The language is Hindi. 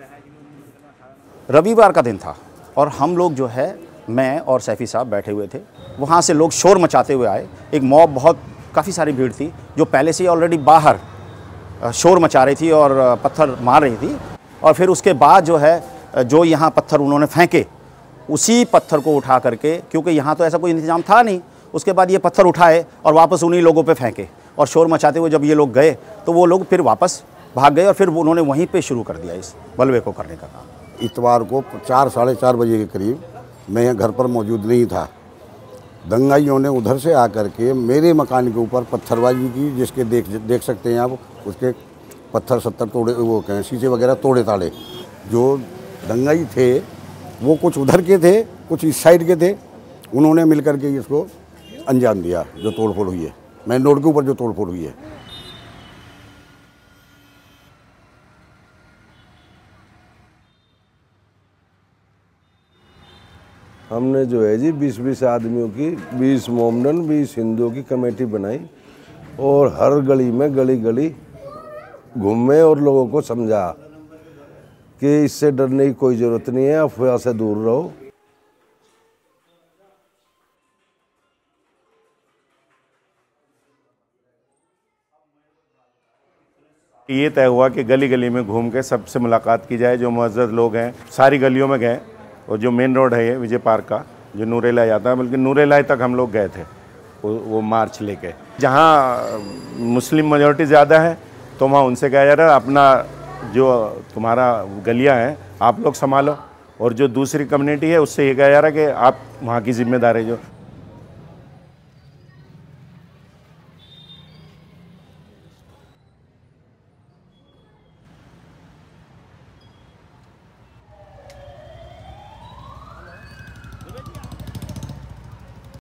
रविवार का दिन था और हम लोग जो है, मैं और सैफ़ी साहब बैठे हुए थे। वहाँ से लोग शोर मचाते हुए आए। एक मॉब, बहुत काफ़ी सारी भीड़ थी जो पहले से ही ऑलरेडी बाहर शोर मचा रही थी और पत्थर मार रही थी। और फिर उसके बाद जो है, जो यहाँ पत्थर उन्होंने फेंके, उसी पत्थर को उठा करके, क्योंकि यहाँ तो ऐसा कोई इंतज़ाम था नहीं, उसके बाद ये पत्थर उठाए और वापस उन्हीं लोगों पे फेंके। और शोर मचाते हुए जब ये लोग गए तो वो लोग फिर वापस भाग गए और फिर उन्होंने वहीं पे शुरू कर दिया इस बलवे को करने का काम। इतवार को 4 साढ़े 4 बजे के करीब मैं यहाँ घर पर मौजूद नहीं था। दंगाइयों ने उधर से आकर के मेरे मकान के ऊपर पत्थरबाजी की, जिसके देख सकते हैं आप, उसके पत्थर सत्तर तोड़े, वो कहें शीशे वगैरह तोड़े ताड़े। जो दंगाई थे वो कुछ उधर के थे, कुछ इस साइड के थे। उन्होंने मिलकर के इसको अंजाम दिया, जो तोड़फोड़ हुई है मेन रोड के ऊपर, जो तोड़फोड़ हुई है। हमने जो है जी 20-20 आदमियों की, 20 मोमडन 20 हिंदुओं की कमेटी बनाई और हर गली में गली घूमे और लोगों को समझा कि इससे डरने की कोई ज़रूरत नहीं है, अफवाह से दूर रहो। ये तय हुआ कि गली गली में घूम के सबसे मुलाकात की जाए, जो मुअज़्ज़ज़ लोग हैं। सारी गलियों में गए और जो मेन रोड है ये विजय पार्क का, जो नूरेलाई जाता है, बल्कि नूरेलाई तक हम लोग गए थे वो मार्च लेके। जहाँ मुस्लिम मेजॉरिटी ज़्यादा है तो वहाँ उनसे कहा जा रहा है, अपना जो तुम्हारा गलियाँ हैं आप लोग संभालो, और जो दूसरी कम्युनिटी है उससे ये कहा जा रहा है कि आप वहाँ की जिम्मेदारी जो